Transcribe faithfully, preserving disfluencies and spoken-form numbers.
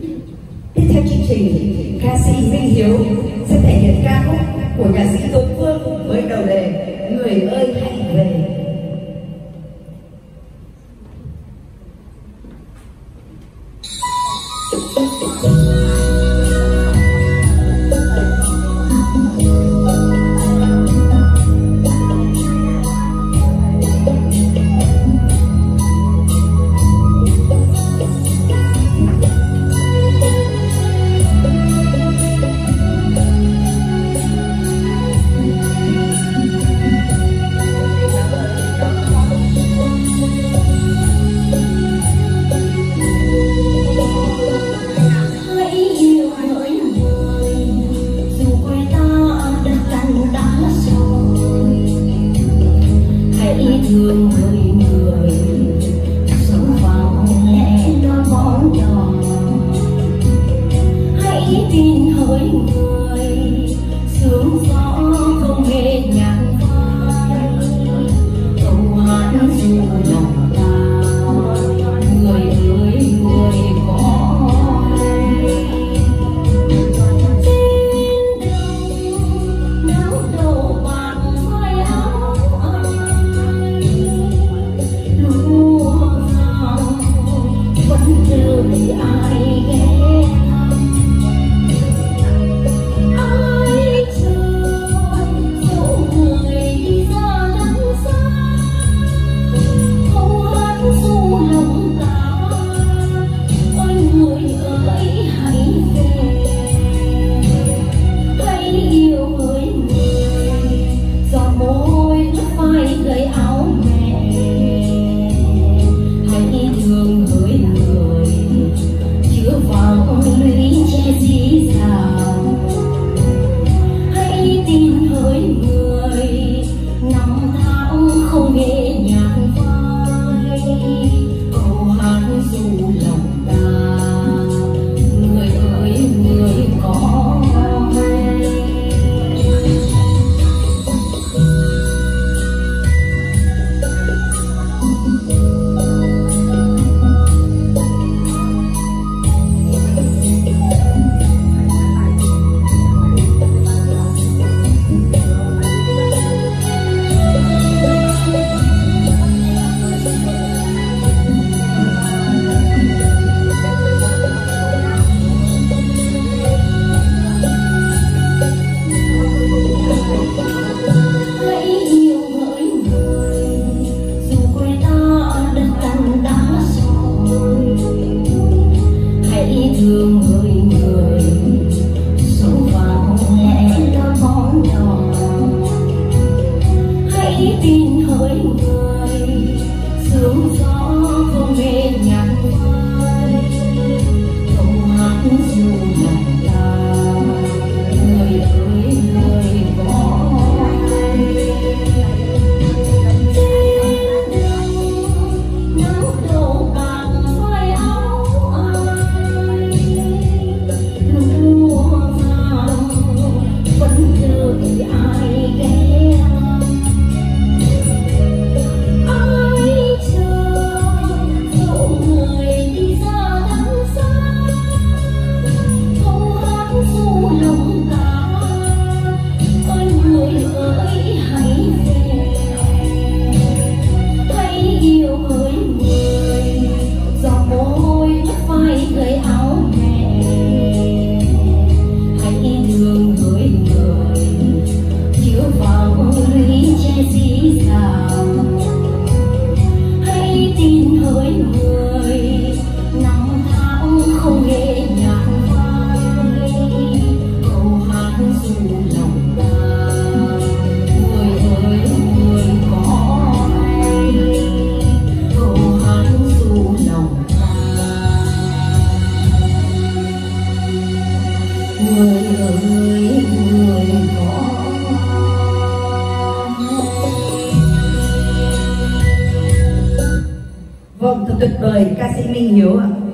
Tiếp theo chương trình, ca sĩ Minh Hiếu sẽ thể hiện ca khúc của nhạc sĩ Tuấn Phương với đầu đề Người ơi hãy về. Thương người người sống vào lẽ đôi món đỏ, hãy tin hỡi người sướng gió không hề nhạt phai, câu hát dù lòng ta người ơi người có ai ghé thăm, ai chờ dẫu người đi ra đằng xa, câu hát ru lòng ta ơi người ơi hãy về, hãy yêu hỡi người giọt môi ướt vai gầy áo mẹ, hãy thương hỡi người chứa vào lũy che dí dào, hãy tin hỡi người năm tháng không hề nhạt phai, câu hát ru lòng ta người ơi người có hay. Thương người người sống vào lẽ đôi món đỏ, hãy tin hỡi người sương gió không hề nhạt phai, câu hát ru lòng ta người ơi người có hay. Nắng đầu bạc vai áo vẫn đợi ai ghé thăm, ai chờ dẫu người đi ra đằng xa, câu hát ru lòng ta ơi người ơi hãy về, hãy yêu hỡi người giọt môi ướt vai gầy áo mẹ, hãy thương hỡi người chứa vào lũy che dí dào, hãy tin hỡi người năm tháng không hề nhạt phai, câu hát ru lòng ta người ơi người có hay, câu hát ru lòng ta người ơi người có. Vâng, thật tuyệt vời ca sĩ Minh Hiếu ạ.